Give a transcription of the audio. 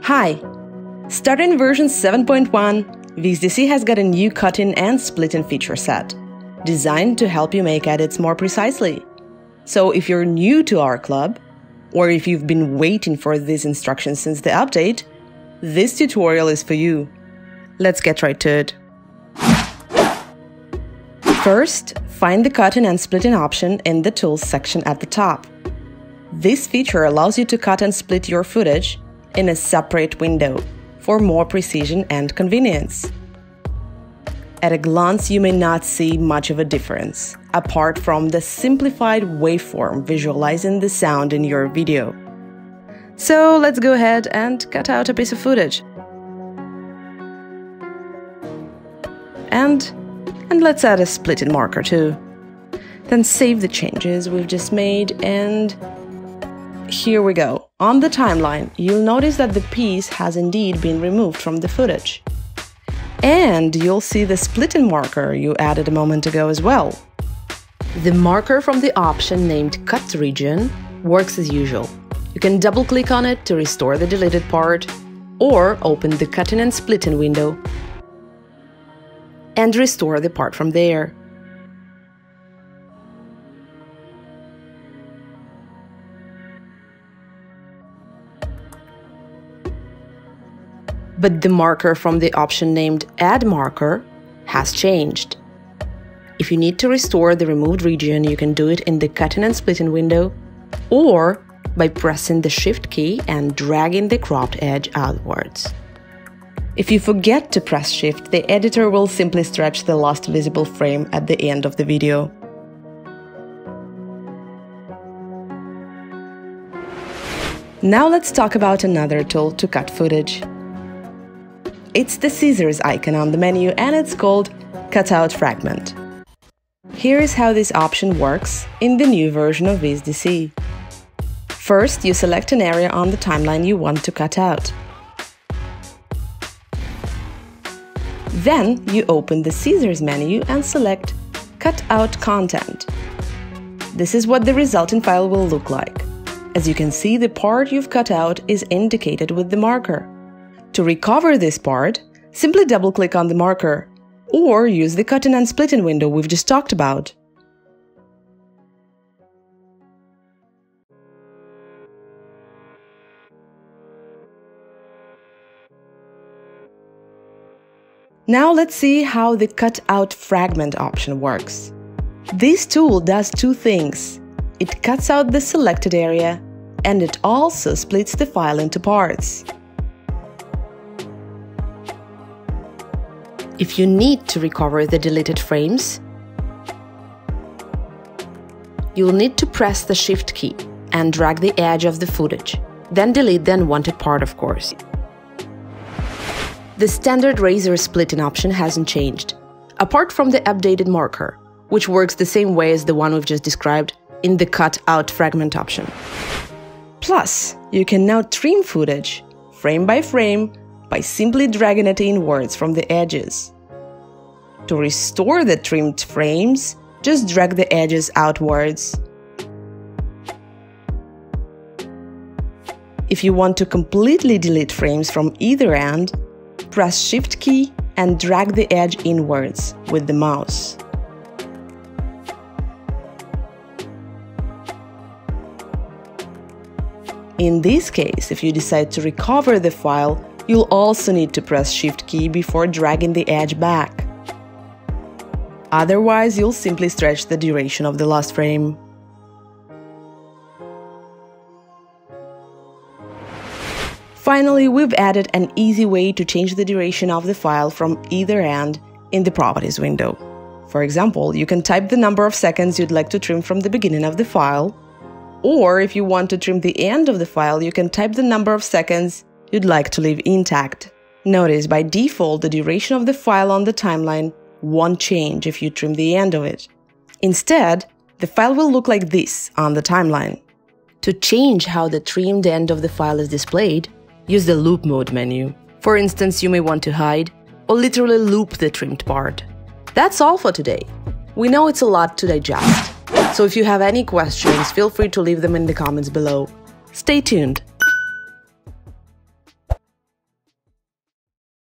Hi! Starting version 7.1, VSDC has got a new cutting and splitting feature set, designed to help you make edits more precisely. So if you're new to our club, or if you've been waiting for these instructions since the update, this tutorial is for you. Let's get right to it. First, find the cutting and splitting option in the Tools section at the top. This feature allows you to cut and split your footage in a separate window for more precision and convenience. At a glance, you may not see much of a difference, apart from the simplified waveform visualizing the sound in your video. So let's go ahead and cut out a piece of footage. And let's add a splitting marker too. Then save the changes we've just made, and here we go. On the timeline, you'll notice that the piece has indeed been removed from the footage. And you'll see the splitting marker you added a moment ago as well. The marker from the option named Cut Region works as usual. You can double-click on it to restore the deleted part, or open the Cutting and Splitting window and restore the part from there. But the marker from the option named Add Marker has changed. If you need to restore the removed region, you can do it in the Cutting and Splitting window, or by pressing the Shift key and dragging the cropped edge outwards. If you forget to press Shift, the editor will simply stretch the last visible frame at the end of the video. Now let's talk about another tool to cut footage. It's the scissors icon on the menu, and it's called Cutout Fragment. Here is how this option works in the new version of VSDC. First, you select an area on the timeline you want to cut out. Then, you open the Scissors menu and select Cut Out Content. This is what the resulting file will look like. As you can see, the part you've cut out is indicated with the marker. To recover this part, simply double-click on the marker, or use the Cutting and Splitting window we've just talked about. Now let's see how the Cut Out Fragment option works. This tool does two things. It cuts out the selected area, and it also splits the file into parts. If you need to recover the deleted frames, you'll need to press the Shift key and drag the edge of the footage, then delete the unwanted part, of course. The standard razor splitting option hasn't changed, apart from the updated marker, which works the same way as the one we've just described in the Cut Out Fragment option. Plus, you can now trim footage, frame by frame, by simply dragging it inwards from the edges. To restore the trimmed frames, just drag the edges outwards. If you want to completely delete frames from either end, press Shift key and drag the edge inwards with the mouse. In this case, if you decide to recover the file, you'll also need to press Shift key before dragging the edge back. Otherwise, you'll simply stretch the duration of the last frame. Finally, we've added an easy way to change the duration of the file from either end in the Properties window. For example, you can type the number of seconds you'd like to trim from the beginning of the file, or if you want to trim the end of the file, you can type the number of seconds you'd like to leave intact. Notice, by default, the duration of the file on the timeline won't change if you trim the end of it. Instead, the file will look like this on the timeline. To change how the trimmed end of the file is displayed, use the Loop Mode menu. For instance, you may want to hide or literally loop the trimmed part. That's all for today. We know it's a lot to digest, so if you have any questions, feel free to leave them in the comments below. Stay tuned!